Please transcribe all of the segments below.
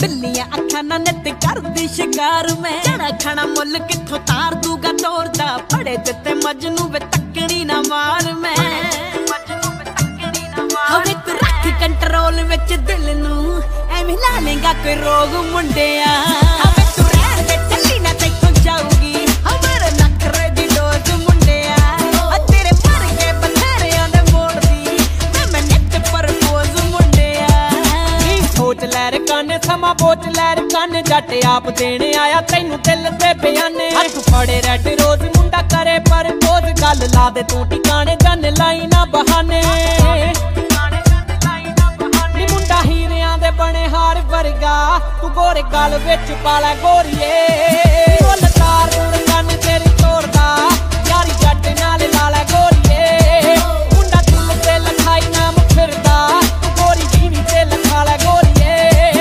बिल्लियां अखा ना नित करदी शिकार में जड़ा खाना मुल किथों तार दूगा तोरदा बड़े दिते मजनू वे तकड़ी ना मार में हवे तू रख कंट्रोल विच दिल नू एवें ला लेगा कोई रोग मुंडिया हवे तू रहन दे चली ना तैथों जाऊगी हमारे नखरे दी डोज मुंडिया तेरे मर के बथेरियां दे मोड़ दी मैं नित परपोज मुंडिया नी सोच लैर काने समा बोच लैर काने जट आप देने आया तैनू दिल ते बयाने हथ फड़े रेड रोज मुंडा करे परपोज गल ला दे तू ठिकाने जन लाई ना बहाने बने हार वर्गा तू गोरे गल विच पाला गोरिए मुल तार दूर कन तेरी तोड़दा यारी जट नाल लाला गोरिए मुंडा दिल ते लखाई नाम फिरदा तू गोरी जीवी ते लखाला गोरिए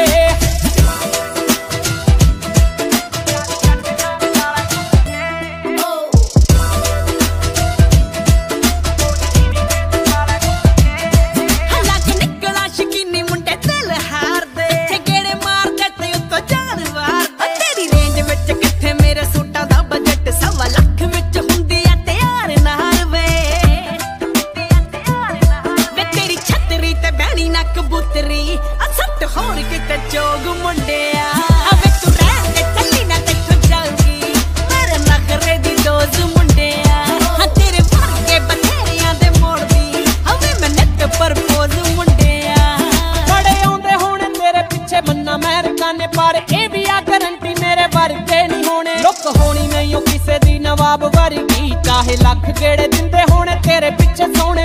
नवाब वर्गी चाहे लख गेड़े दिंदे होने तेरे पिछे सोने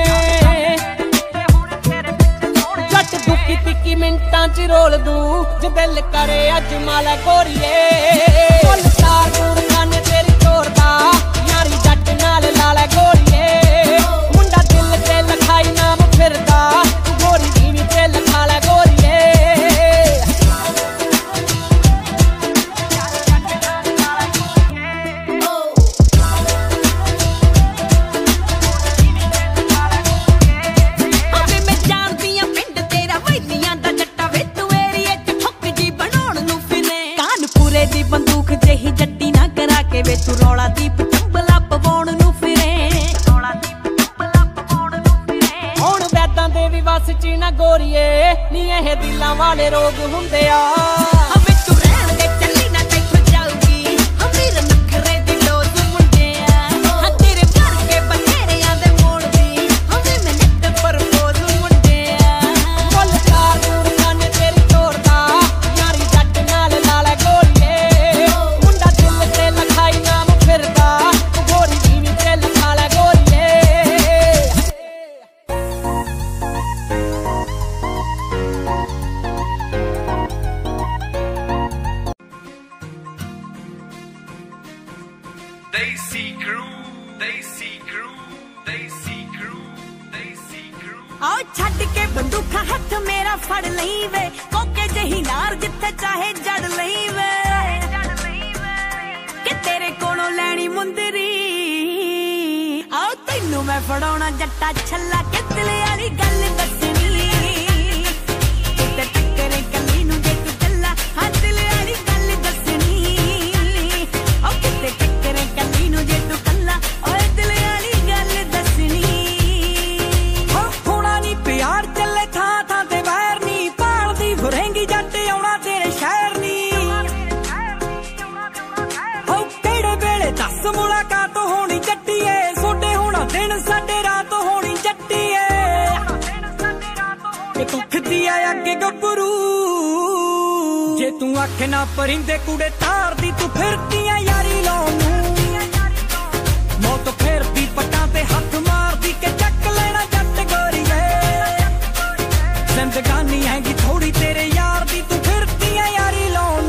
जट दुखी तिक्की मिंटां च रोल दूं जो दिल करे अज माला गोरिए मुल तार दूर कन तेरी तोड़दा यारी जट नाल लाला गोरिए मुंडा दिल ते लखाई नाम फिरदा तू गोरी जीवी ते लखाला गोरिए बंदूक जही जट्टी ना करा के वे तू रौला दीप चंबला पवाउण नू फिरे हुण वैदां दे भी वस च ना गोरीए नी एह दिलां वाले रोग हुंदे आ हवे तू रहण दे चली ना तैथों जाऊगी अमीर नखरे दी डोज मुंडिया हां तेरे मर के बथेरियां दे मोड़ दी हवे मैं नित परपोज मुंडिया मुल तार दूर कन तेरी तोड़दा यारी जट नाल लाला गोरिए आओ छड्ड के बंदूखा हथ मेरा फड़ लई वे कोके जही नार जिथे चाहे जड़ लई वे कि तेरे कोलों लैनी मुंदरी आओ तैनू मैं फड़ाउणा जट्टा छल्ला के दिल वाली गल दसनी ते टक्करे कली नू जे तू चला हां दिल वाली गल दसनी ओ किते टक्करे कली नू जे तू कला ओए दिल वाली गल दसनी प्यार चले था ते वैर नी पालदी फुरेंगी जट आउणा तेरे शहर नी हो केड़े वेले दस मुलाकात होनी जट्टीए सोडे होना दिन साडे रात होनी जट्टीए ते दुख दिया अगे गबरू जे तू आखे ना परिंदे कूड़े तार दी तू फिरदियां यारी लाउण मौत फेर दी पटां ते हथ मार दी के चक लेना जट गोरीए जिंदगानी हैगी थोड़ी तेरे यार दी तू फिरदियां यारी लाउण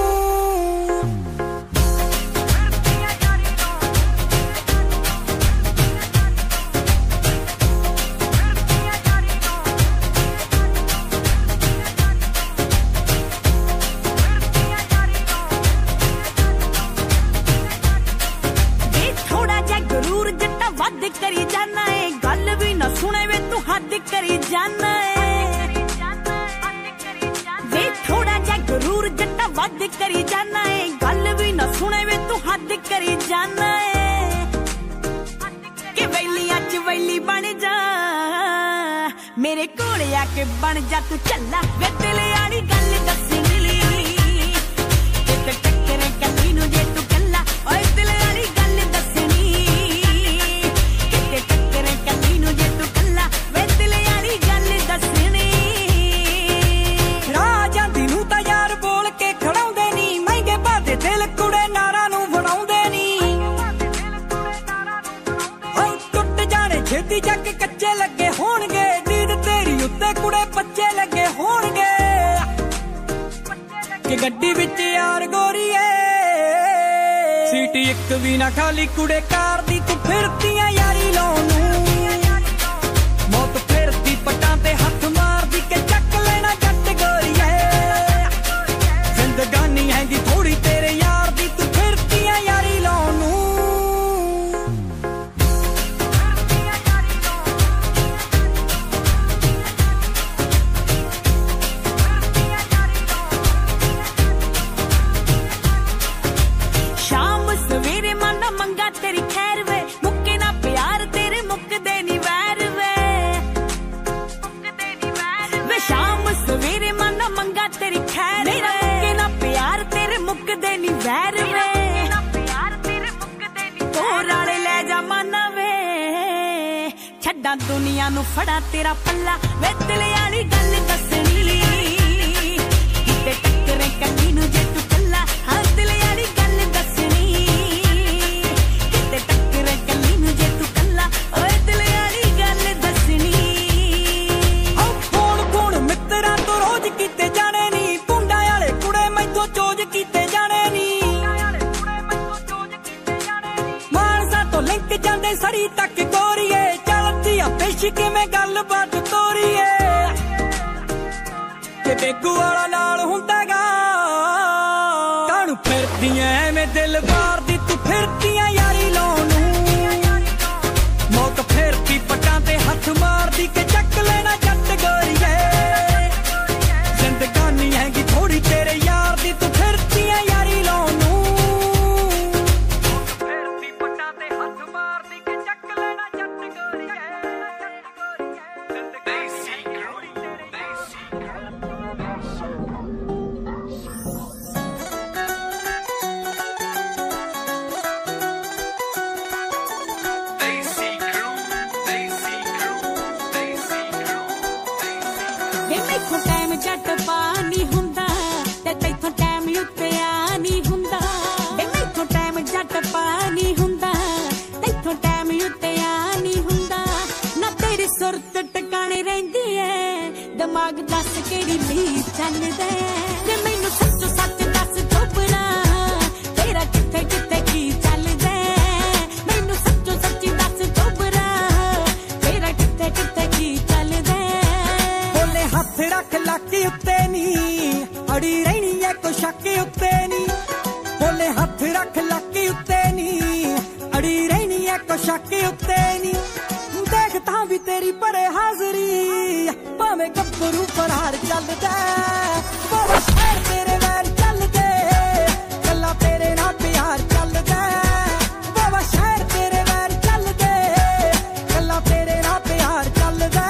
थोड़ा जा गुरूर जट्टा वध करी जाना है गल भी ना सुने वे तू हद करी जाना है वे थोड़ा जा गुरूर कोले आके बन जा तू चला वे दिल वाली गल दसनी ते टक्करे कली नू जे तू कला ओए दिल वाली गल दसनी ते टक्करे कली नू जे तू कला वे दिल वाली गल दसनी राजां दी नू तां यार बोल के खड़ाउंदे नी महंगे बादे दिल कुड़े नारा नू बनाउंदे नी ओ टुट जाने छेती जग कच्चे लगे होणगे नींद तेरी उत्ते कुड़े बच्चे लगे होणगे कि गड्डी विच यार गोरीए सीट एक भी ना खाली कुड़े कार दी तू फिरदियां यारी लाउण मौत फिरदी पटां ते हथ मारदी के चक लेना जट गोरीए जिंदगानी हैगी थोड़ी तेरे यार दी तू फिरदियां यारी लाउण शाम सवेरे माना मंगा तेरी खैर वे मुक्के ना प्यार तेरे मुक्कदे नी वैर वे शाम सवेरे माना मंगा तेरी खैर मेरा मुक्के ना प्यार तेरे मुक्कदे नी वैर वे होर आले ले जा माना वे छड्डा दुनिया नू फड़ा तेरा पल्ला वे दिल वाली गल दसनी ते टक्करे कली नू जे तू कला हाँ दिल वाली गल दसनी ते टक्करे कली नू जे तू कला ओए दिल वाली गल दसनी कौन कौन मित्रा तो रोज कीते जाने नी पुंडा वाले कुड़े मैथों चोज कीते जाने नी मानसा तो लिंक जांदे सरी तक गोरीए चलदी आ पेश किवें गलबात तोरीए कि बेगू वाला नाल हुंदागा कानू फिरदियां एवें दिल बार दी तू फिरदियां यारी लाउण मौत फिरदी पटां ते हथ मारदी के चक लेना जट गोरीए जिंदगानी हैगी थोड़ी तेरे यार दी तू फिरदियां यारी लाउण फिरदी पटां ते हथ मारदी के चक लेना जट गोरीए वे मैथों टाइम जट पानी हुंदा ते तैथों टाइम उत्ते आनी हुंदा वे मैथों टाइम जट पानी हुंदा तैथों टाइम उत्ते आनी हुंदा ना तेरी सुरत टकाने रहिंदी ऐ दिमाग दस केड़ी ली चलदा ते मैनू सच्चो सच दस चोपड़ा तेरा किथे किथे की चलदा मैनू सच्चो सच्ची दस चोपड़ा तेरा किथे किथे की चलदा बोले हथ रख लाके उत्ते नी अड़ी रहनी है को शक उत्ते नी बोले हथ रख लाके उत्ते नी अड़ी रहनी है को शक उत्ते नी देखता भी तेरी परे हाजरी भावें गब्बरू फरार चलदा बाबा शहर तेरे वैर चलदे गल्लां तेरे नाल प्यार चलदा बाबा शहर तेरे वैर चलदे गल्लां तेरे नाल प्यार चलदा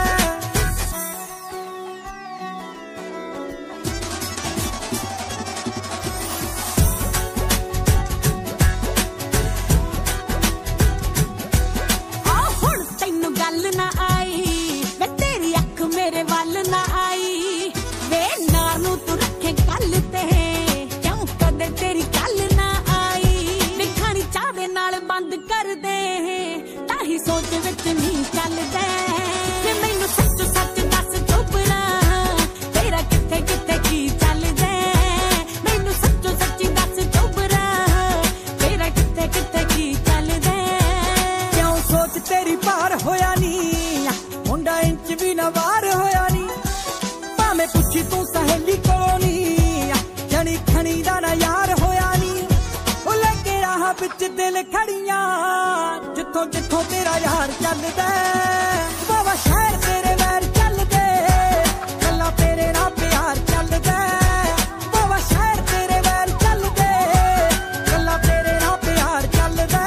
आ हुण तैनू गल ना आई वे तेरी अख मेरे वल ना आई वे नार नू तू रखे कल ते क्यों कदे तेरी गल ना आई वे खानी चाह दे नाल बंद कर दे ताही सोच विच नहीं चलदे वे मैनू सच सच दस चोपड़ा तेरा किथे किथे की चलदे मैनू सच्चो सच्ची दस चोपड़ा तेरा किथे किथे की चलदे क्यों सोच तेरी पार होया नी मुंडा इंच भी ना वार होया नी भावें पुछी तू सहेली कोलों नी जनी खनी दा ना यार होया नी ओ लगे राह बिच दिल खड़ियां जिथों जिथों तेरा यार चलदा बाबा शहर तेरे वैर चलदे गल्लां तेरे नाल प्यार चलदा बाबा शहर तेरे वैर चलदे गल्लां तेरे नाल प्यार चलदा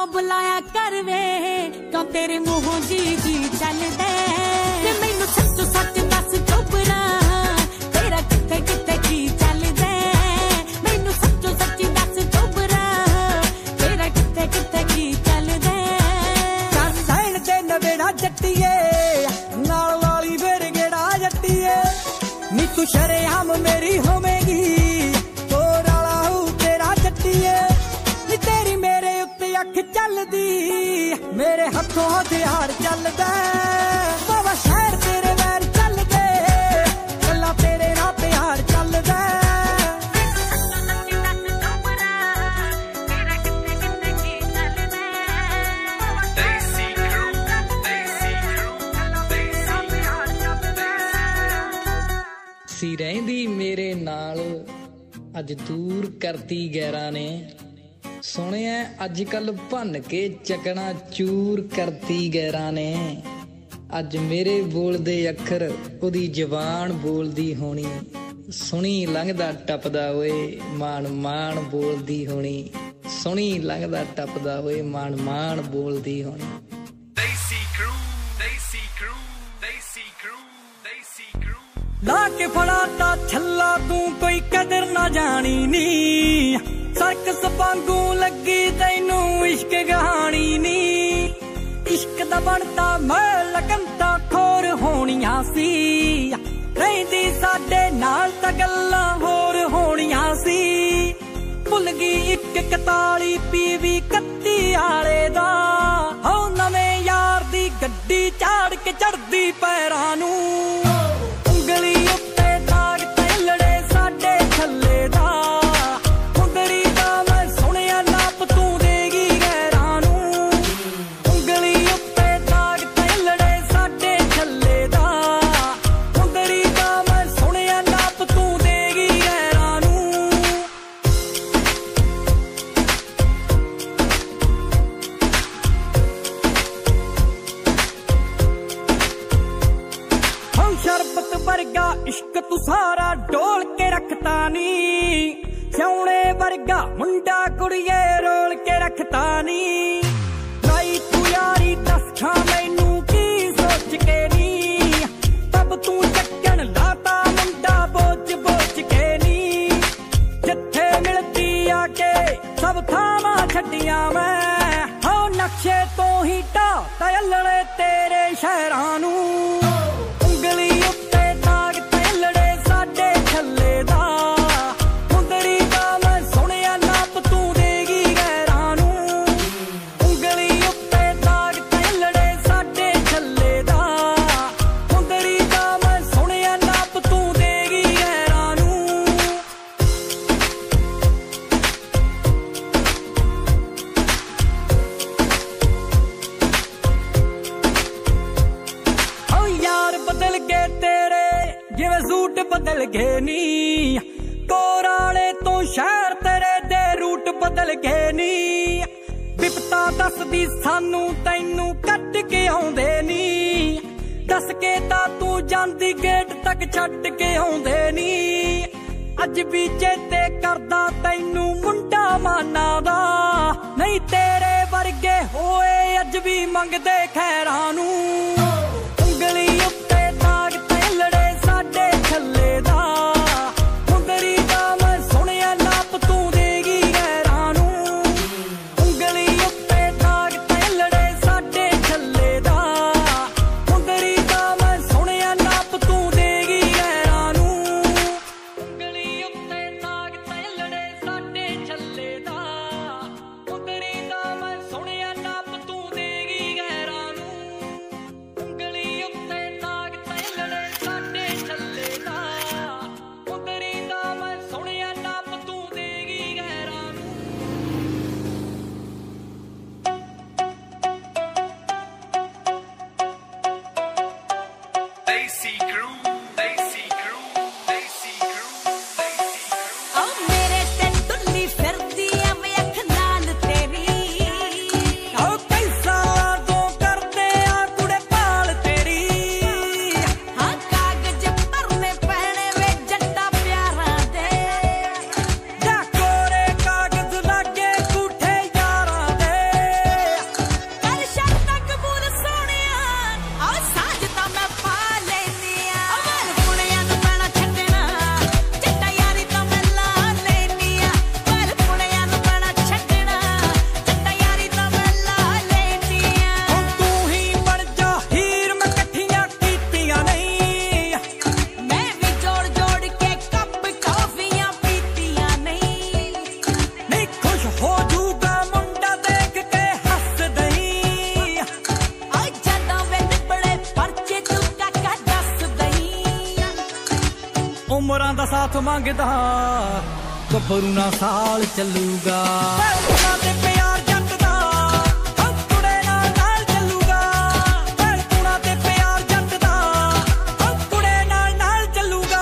बुलाया कर वे क्यों तेरे मुंहों जी चल दे ते मैनू सच सच दस चोबरा तेरा किथे किथे की चल दे मैनू सच सच दस चोबरा तेरा किथे किथे की चल दे कर सैन दे नवेड़ा जट्टिए नाल वाली फिर गेड़ा जट्टिए नी तू शरेआम मेरी होवेगी तोर वाला हूं तेरा जट्टिए नी तेरी मेरे उत्ते अख चलदी मेरे हथों हथियार चलदा बाबा शहर तेरे वैर चलदे गल्लां तेरे नाल प्यार चलदा सी रहिंदी मेरे नाल अज दूर करती गैरां ने सुनिया अज कल भन के चकना चूर करती गैरां ने अज मेरे बोलदे अखर ओदी जवान बोलदी होनी सुनी लंघदा टपदा ओए मान मान बोलदी होनी सुनी लंघदा टपदा ओए मान मान बोलदी होनी Desi crew, Desi crew, Desi crew, Desi crew. ला के फड़ाता छल्ला तू कोई कदर ना जानी नी सर्कस वांगू लगी तैनू इश्क कहानी नी इश्क दा बनता मैं लगनता खोर होनियां सी रहिंदी साडे नाल तां गल्लां होर होनियां सी भुल गई 141 पीवी 31 आले दा हो नवें यार दी गड्डी झाड़ के चढ़दी पैरां नू ਉਂਗਲੀ ਉੱਤੇ ਦਾਗ ਤੇਲੜੇ ਸਾਡੇ ਥੱਲੇ ਦਾ ਮੁੰਦਰੀ ਦਾ ਮੈਂ ਸੁਣਿਆ ਨਾਪ ਤੂੰ ਦੇਗੀ ਗੈਰਾਂ ਨੂੰ ਉਂਗਲੀ ਉੱਤੇ ਦਾਗ ਤੇਲੜੇ ਸਾਡੇ ਥੱਲੇ ਦਾ ਮੁੰਦਰੀ ਦਾ ਮੈਂ ਸੁਣਿਆ ਨਾਪ ਤੂੰ ਦੇਗੀ ਗੈਰਾਂ ਨੂੰ शरबत वर्गा इश्क तू सारा डोल के रखता नी स्योने वर्गा मुंडा कुड़िए रोल के रखता नी लाई तू यारी दस खा मैनू की सोच के नी तब तू चक्कन लाता मुंडा बोच बोच के नी जिथे मिलती आके सब थावा छड्डियां मैं हो नक्शे तो ही ढा तयलड़े तेरे शहरां नू ਉਂਗਲੀ ਉੱਤੇ ਦਾਗ ਤੇਲੜੇ ਸਾਡੇ ਥੱਲੇ ਦਾ ਮੁੰਦਰੀ ਦਾ ਮੈਂ ਸੁਣਿਆ ਨਾਪ ਤੂੰ ਦੇਗੀ ਗੈਰਾਂ ਨੂੰ ਉਂਗਲੀ ਉੱਤੇ ਦਾਗ ਤੇਲੜੇ ਸਾਡੇ ਥੱਲੇ ਦਾ ਮੁੰਦਰੀ ਦਾ ਮੈਂ ਸੁਣਿਆ ਨਾਪ ਤੂੰ ਦੇਗੀ ਗੈਰਾਂ ਨੂੰ ਓ यार बदल गए तेरे जिवें सूट बदल गए नी कोराले तो शहर तेरे दे रूट बदल गए नी विपता दसदी सानू तैनू कट के आउंदे नी दस के तां तू जांदी गेट तक छड्ड के आउंदे नी अज भी चेते करदा तैनू मुंडा माना दा नहीं तेरे वर्गे होए अज भी मंगदे खैरां नू ਉਂਗਲੀ ਉੱਤੇ ਦਾਗ ਤੇਲੜੇ ਸਾਡੇ ਥੱਲੇ ਦਾ ਮੁੰਦਰੀ ਦਾ ਮੈਂ ਸੁਣਿਆ ਨਾਪ ਤੂੰ ਦੇਗੀ ਗੈਰਾਂ ਨੂੰ ਉਂਗਲੀ ਉੱਤੇ ਦਾਗ ਤੇਲੜੇ ਸਾਡੇ ਥੱਲੇ ਦਾ ਮੁੰਦਰੀ ਦਾ ਮੈਂ ਸੁਣਿਆ ਨਾਪ ਤੂੰ ਦੇਗੀ ਗੈਰਾਂ ਨੂੰ ਉਂਗਲੀ ਉੱਤੇ ਦਾਗ ਤੇਲੜੇ ਸਾਡੇ ਥੱਲੇ ਦਾ ਮੁੰਦਰੀ ਦਾ ਮੈਂ ਸੁਣਿਆ ਨਾਪ ਤੂੰ ਦੇਗੀ ਗੈਰਾਂ ਨੂੰ यारां दा साथ मंगदा गभरू ना साल चलूगा ते प्यार जट दा कुड़े नाल चलूगा ते प्यार जट दा कुड़े नाल चलूगा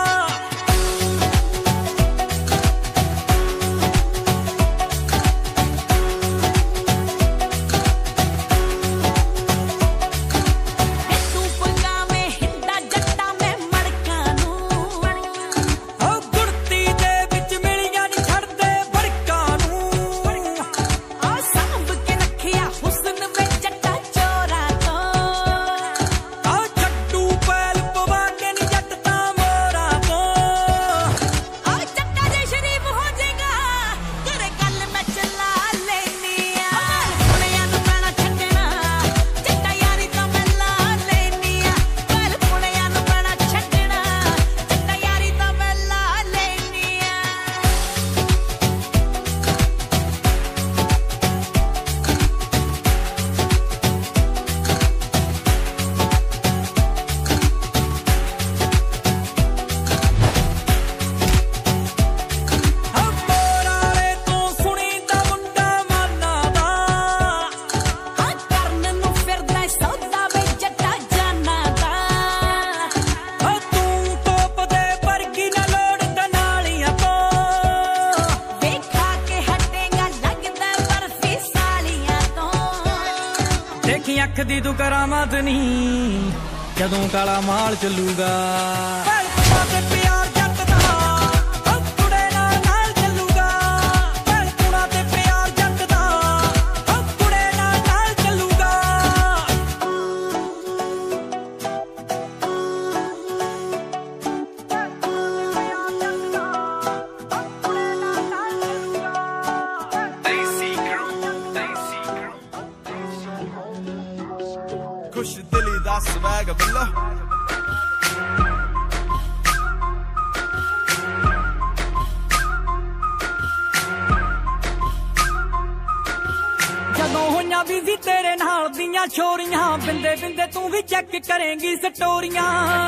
अख दी तू करामत नहीं जदों काला माल चलूगा प्यार जट दा कुड़े नाल चलूगा ते प्यार जट दा कुड़े नाल चलूगा Desi crew, Desi crew. खुश दिली दा स्वैग बिल्ला जदों होइयां बिजी तेरे नाल दियां छोरियां बिंदे बिंदे तू भी चेक करेंगी स्टोरियां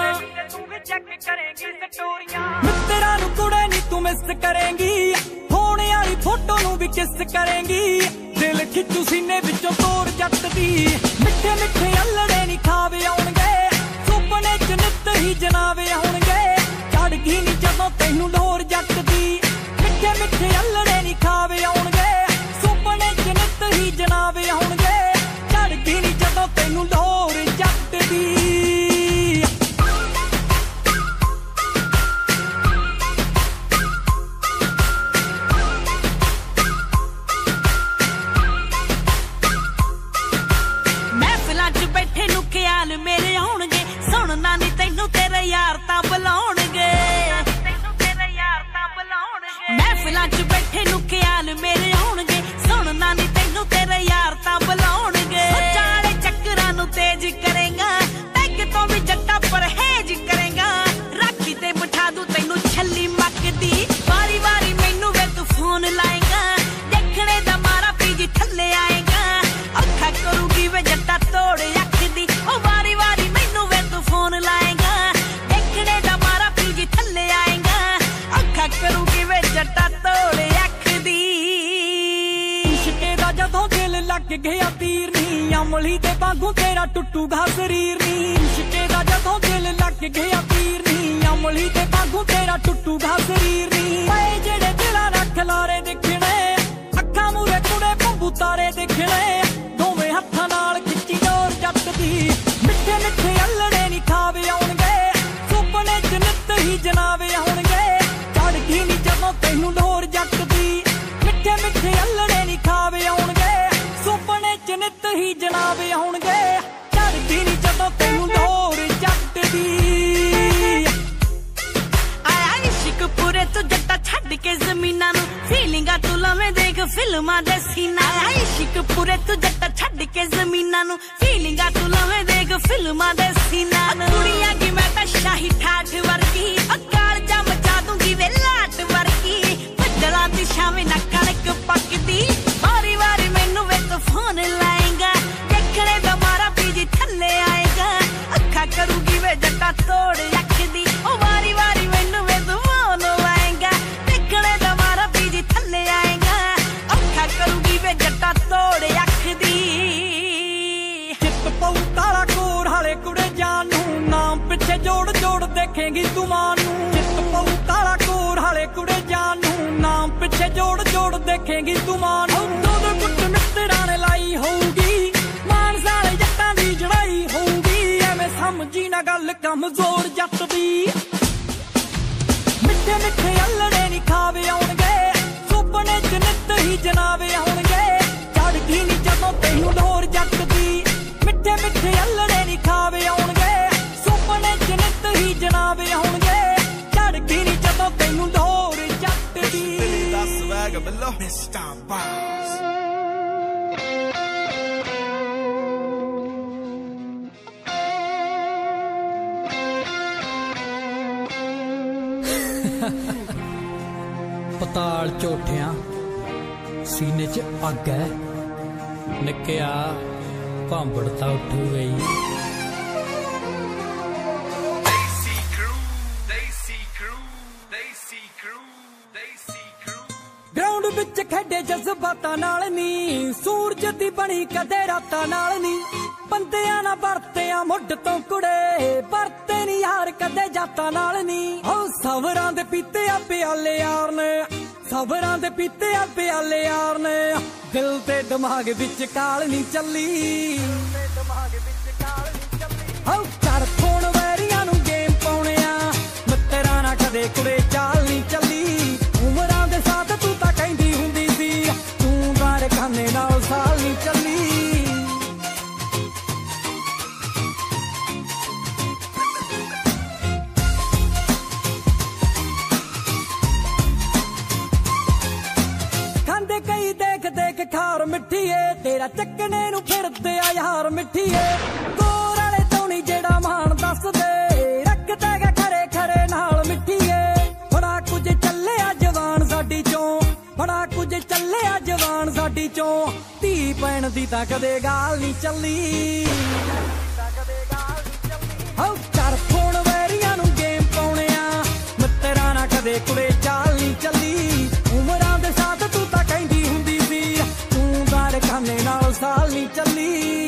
मित्तरां नू कुड़े नी तू मिस करेंगी होने वाली फोटो नू भी किस करेंगी दिल खिच्चू सीने विचों तोड़ जट दी मिठे मिठे अल्लड़े नी खावे आउणगे सुपने च नित ही जनावे आउणगे चढ़गी नी जदों तैनू लोर जट दी मिठे मिठे अल्लड़े नी खावे आउणगे सुपने च नित ही जनावे आउणगे चढ़गी नी जदों तैनू लोर जट दी मेरे आउणगे सुनना नी तैनू तेरे यार तां बुलाउणगे महफिलां च बैठे नू ख्याल मेरे आउणगे सुनना नी तैनू तेरे यार तां बुलाउणगे चाले चक्करां नू तेज करेगा टैग तो भी जट्टा परहेज करेगा राखी ते बिठा दूं तैनू छल्ली मकदी वारी वारी मैनू वे तू फोन लाएगा देखने दा मारा पीजी थल्ले आएगा औखा करूगी वे जट्टा तोड़ अखदी ओ वारी वारी मैनू वे तू फोन लाएगा देखने दा मारा पीजी थल्ले आएगा औखा करूगी वे जट्टा तोड़ अखदी इश्के दा जदों दिल लग गया तीर नी अमली दे वांगू तेरा टुटूगा शरीर नी इश्के दा जदों दिल लग गया तीर नी अमली दे वांगू तेरा टुटूगा शरीर नी ओए जेड़े दिलां नाल खलारे दिखणे अखां मूरे कुड़े भंबू तारे दिखणे दोवें हत्थां नाल खिच्ची डोर जट दी मिठे मिठे अल्लड़े नी खावे आउणगे सुपने च नित ही जनावे आउणगे चढ़गी नी जदों तैनू लोर जट दी मिठे मिठे अल्लड़े नी खावे आउणगे सुपने च नित ही जनावे आउणगे चढ़गी नी जदों तैनू लोर जट दी आया इश्क पूरे तू जट्टा छड्ड के जमीनां नू फीलिंगां तू लवें देख फिल्मां दे सीना आया इश्क पूरे तू जट्टा छड्ड के जमीनां नू फीलिंगां तू लवें देख फिल्मां दे सीना कुड़ियां की मैं तां शाही ठाठ वर्गी अकाल जा मचा दूंगी वे लाट वर्गी बदलां दी छावें ना कणक पकदी वारी वारी मैनू वे तू फोन लाएगा देखने दा मारा पीजी थल्ले आएगा अखा करूगी वे जट्टा तोड़ अखदी ओ वारी वारी मैनू वे तू जोड़ जोड़ देखेंगी तू मानू चित पऊ काला कोर हाले कुड़े जानू नाम पिछे जोड़ जोड़ देखेंगी तू मानू दो दो गुट मित्तरां ने लाई होगी मान साले जट्टां दी जड़ाई होगी एवें समझी ना गल कमजोर जट दी मिठे मिठे अल्लड़े नी खावे आउणगे सुपने च नित ही जनावे आउणगे चढ़दी नी जदों तैनूं लोर जट दी मिठे मिठे अल्लड़े नी खावे आउणगे सुपने च नित ही जनावे आउणगे चढ़दी नी जदों तैनूं लोर जट दी That's swag below Mr. Boss पताल झोटियां सीने च अग है निक्किया भांबड़ता उठ गई Desi crew, Desi crew, Desi crew, Desi crew. Ground विच खेडे जज्बातां नाल नी सूरज दी बनी कदे रातां नाल नी बंदियां ना बरतियां मुੱਢ ਤੋਂ कुड़े बरते नी यार कदे जातां नाल नी ओ सवरां दे पीते आ प्याले यार ने सवरां दे पीते आ प्याले यार ने दिल ते दिमाग विच काल नी चली ओ कर फोन वैरियां नूं गेम पाउणे आ मित्तरां ना कदे कुड़े चाल नी चली उमरां दे साथ तू तां कहंदी हुंदी सी तूं गार खाने नाल साल नी चली खांदे कई देख देख खार मिठीए तेरा चक्कने नूं फिरदे आ यार मिठीए गोर वाले तौणी जेड़ा मान दस दे रखदा गा खरे खरे नाल मिठीए बड़ा कुछ ਚੱਲੇ ਆ ਜਵਾਨ ਸਾਡੀ ਚੋਂ बड़ा कुछ ਚੱਲੇ ਆ ਜਵਾਨ ਸਾਡੀ ਚੋਂ ਧੀ ਪੈਣ ਦੀ ਤਾਂ ਕਦੇ ਗਾਲ ਨਹੀਂ ਚੱਲੀ ਹੋ ਕਰ ਫੋਨ ਵੈਰੀਆਂ ਨੂੰ ਗੇਮ ਪਾਉਣੇ ਆ ਮਿੱਤਰਾਂ ਨਾਲ ਕਦੇ ਕੁੜੇ ਚਾਲ ਨਹੀਂ ਚੱਲੀ ਉਮਰਾਂ ਦੇ ਸਾਥ ਤੂੰ ਤਾਂ ਕਹਿੰਦੀ ਹੁੰਦੀ ਸੀ ਤੂੰ ਦਾਰ ਖਾਨੇ ਨਾਲ ਸਾਲ ਨਹੀਂ ਚੱਲੀ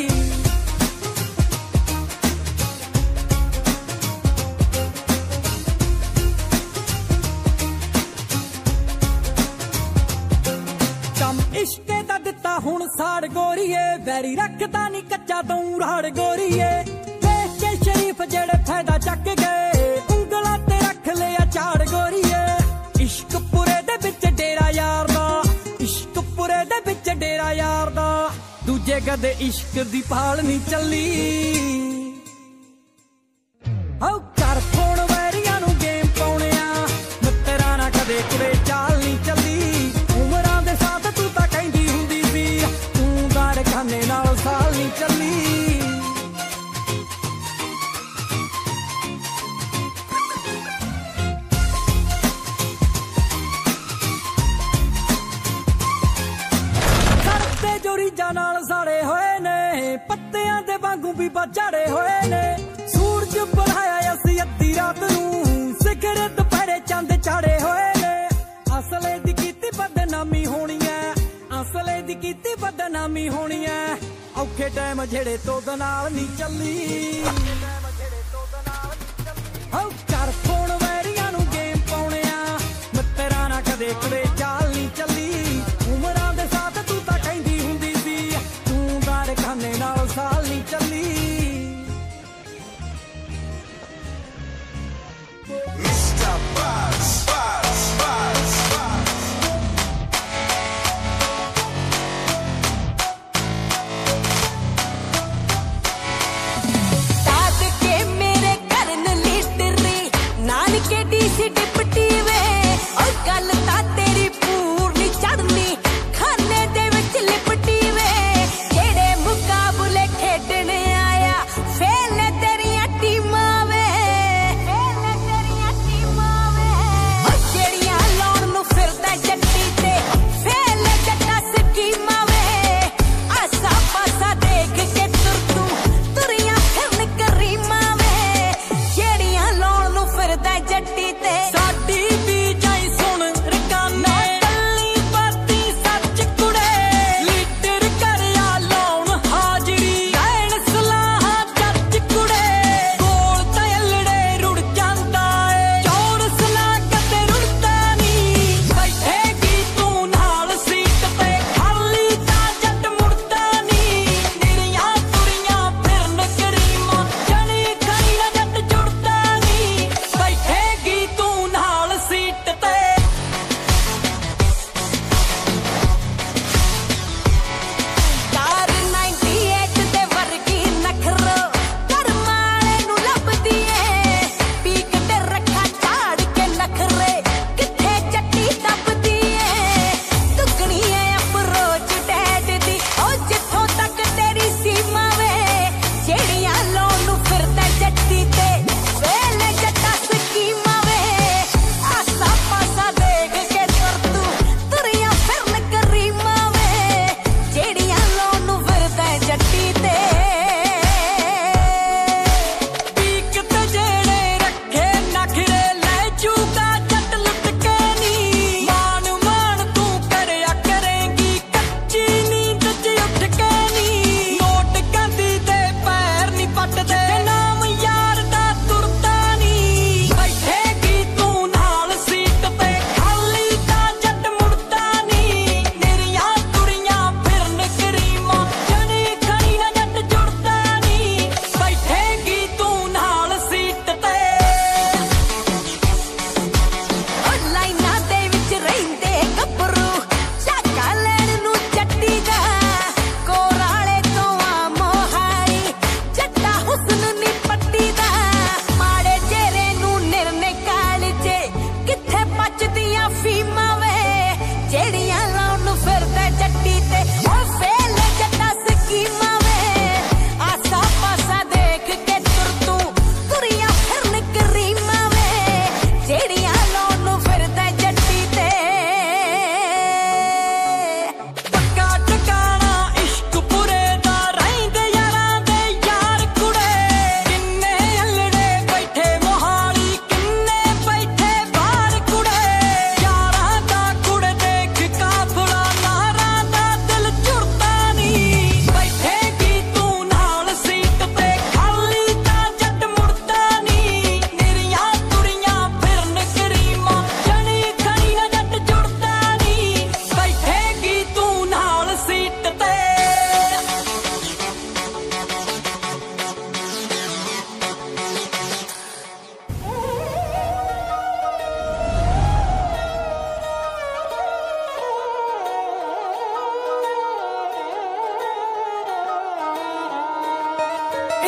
इश्के दा दिता हुण साड़ गोरीए वैरी रखदा नी कच्चा तूं राड़ गोरीए देख के शरीफ जेड़े फायदा चक गए उंगलां ते रख लिया झाड़ गोरीए इश्क पुरे दे विच डेरा यार दा इश्क पुरे दे विच डेरा यार दा दूजे कदे इश्क दी पाल नी चली औ कर फोन वैरियां नूं गेम पाउणे आ मित्तरां ना कदे कुड़े चाल नी चली उमरां दे साथ तू तां कहंदी हुंदी सी तूं दार खाने नाल साल नी चली सरदे जो रीजां नाल साड़े होए ने पत्तियां दे वांगू भी बचाड़े होए ने सूरज बुलाया असी अद्धी रात नूं सिखर दुपहरे चंद चाड़े होए ने असले दी कीती बदनामी होनी है असले दी कीती बदनामी होनी है औखे टाइम जेड़े तो नाल नी चली औ कर फोन वैरियां नूं गेम पाउणे आ मित्तरां ना कदे कुड़े चाल नी चली उमरां दे साथ तू तां कहंदी हुंदी सी तूं दार खाने नाल साल नी चली Mr. Boss Boss Boss साथ के मेरे करन लीटरी नानके डीसी डिप्टी वे और गल ता तेरी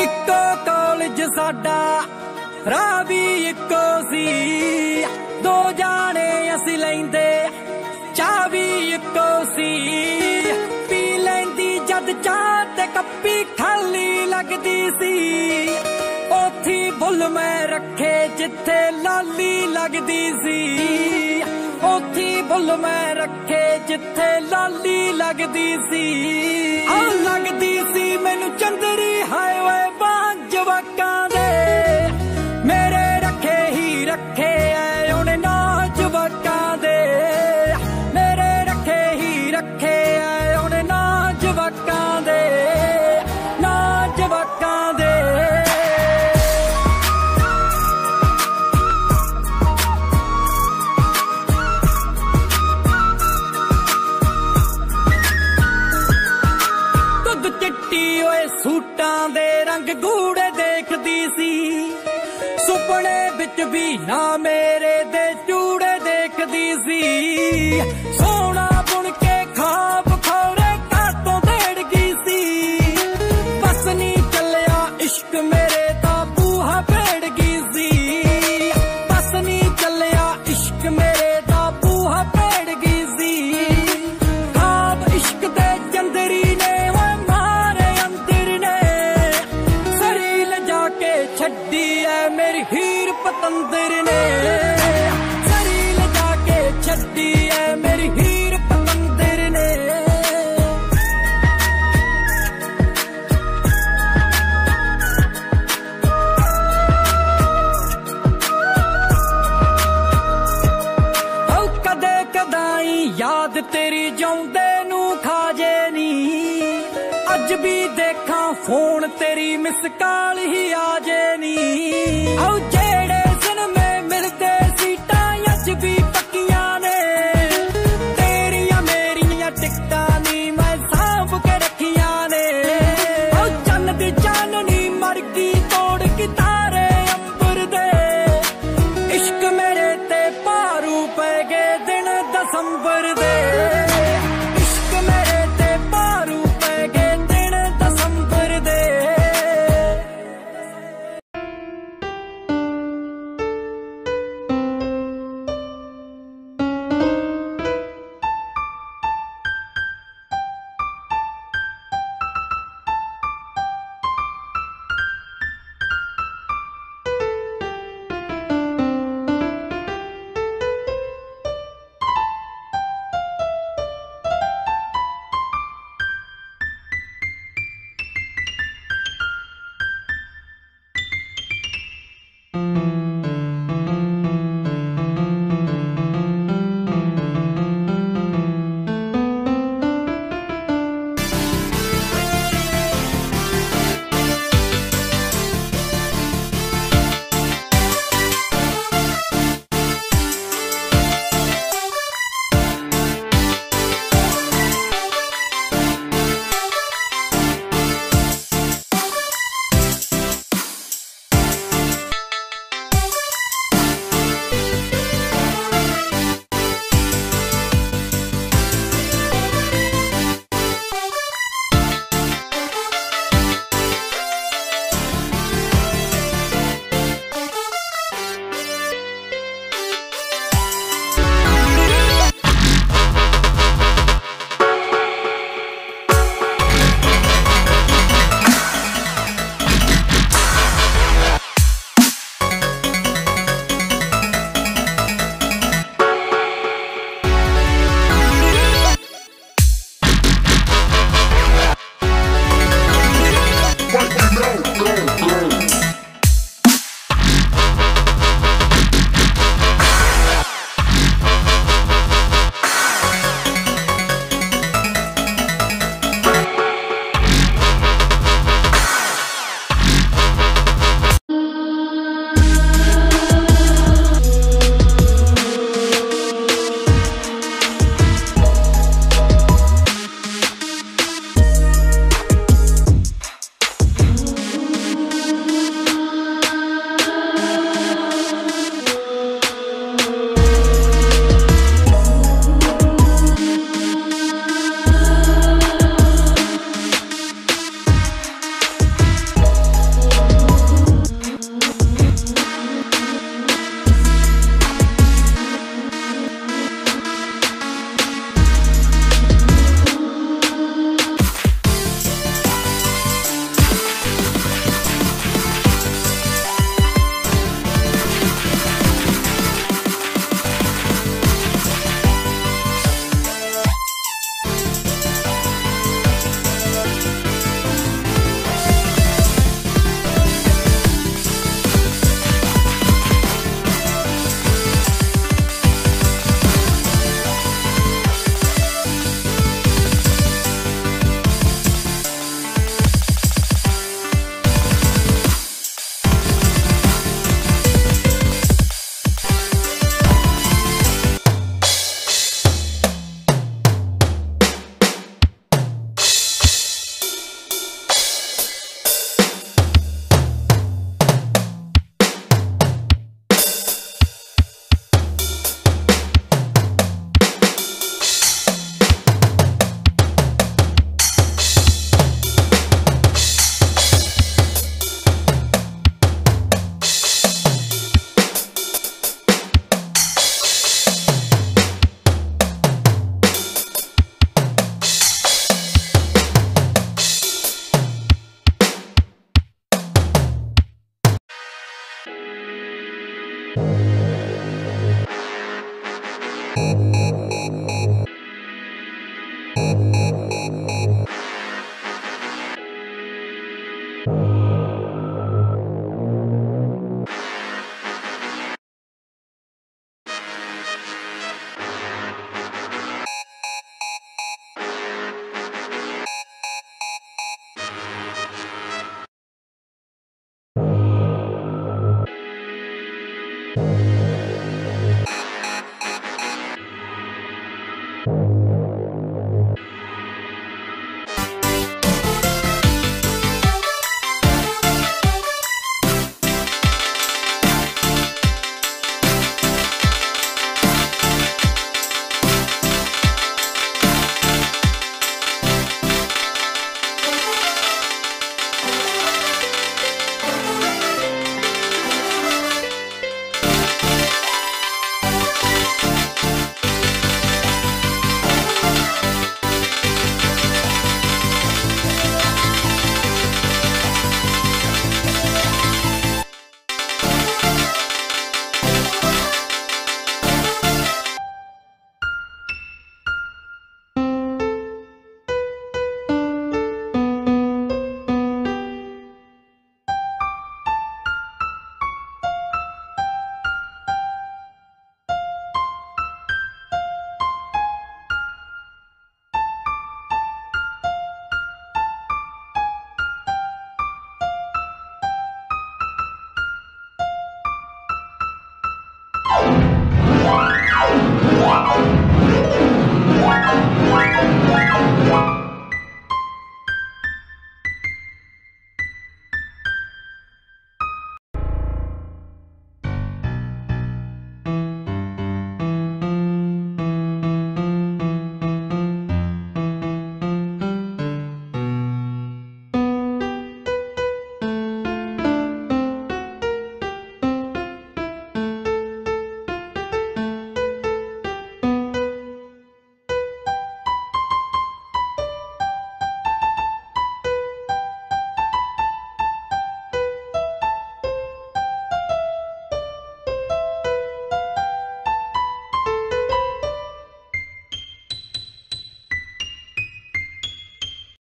इक्को कॉलेज साडा राह भी इक्को सी दो जाने असी लैंदे चाह भी इक्को सी पी लैंदी जद चाह ते कप्पी खाली लगदी सी ओथी बुल मैं रखे जिथे लाली लगदी सी ओथी बुल मैं रखे जिथे लाली लगदी सी आ लगदी सी मैनू चंदरी हाय वे बांझ जवाकां दे मेरे रखे ही रखे ऐ उन्हें ना जवाकां दे मेरे रखे ही रखे ऐ उन्हें ना जवाकां दे ना जवाकां दे दुध चिट्टी ओए सूटां दे रंग गूड़े देखदी सी सुपने बिच भी ना मेरे दे चूड़े देखदी सी सोना बुन के खाब खोरे काटों देड़ गई सी बस नी चलिया इश्क मेरे दा बूहा पेड़ गई सी बस नी चलिया इश्क मेरे दा बूहा पेड़ गई सी खाब इश्क दे चंदरी ने वो मारे अंदर ने सरील जाके छड्डी है मेरी हीर पतंदर ने सरील जाके छड्डी है मेरी हीर पतंदर ने ओ कदे कदाई याद तेरी जाउंदे नू खाजे नी अज भी देखा फोन तेरी मिस कॉल ही आजे नी औ जेड़े दिन में मिलते सीटा अज भी पक्कियां ने तेरिया मेरिया टिकटा नी मैं सांभ के रखियां ने औ चन्न दी चाननी मर गई तोड़ की तारे अंबर दे इश्क मेरे ते पारू पै गए दिन दसंबर दे इश्क मेरे ते पारू पै गए दिन दसंबर दे What?